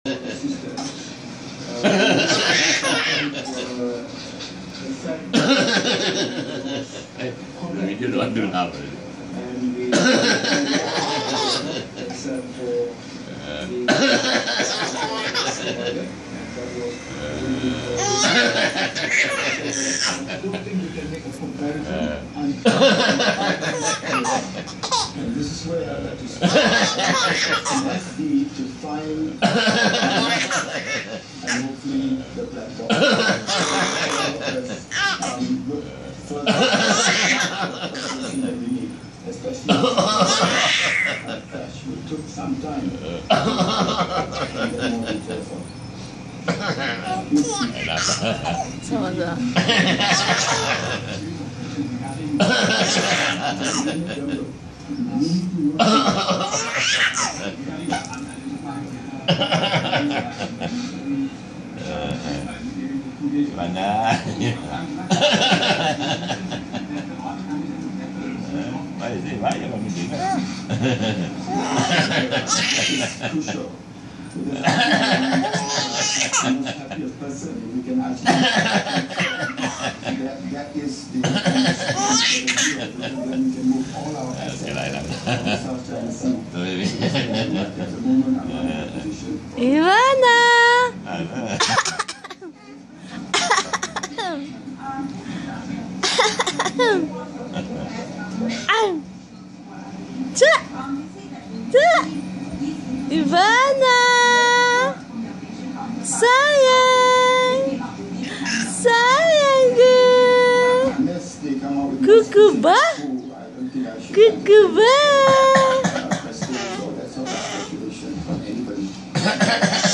Video doang dulu apa? This is where I like to start. Let's be to find and hopefully the platform. Look further that we need, especially we took some time to get more details on. Sama tuh. Mana? Baik sih, baik yang begini. Happiest person we can actually that is the when we can move all our assets South China Sea. At the moment I'm not in a position. Gimana? Cak, cak, Ivana, sayang, sayangku, Unless they come out with kukuba, I don't think I should kukuba. so that's not a speculation from anybody.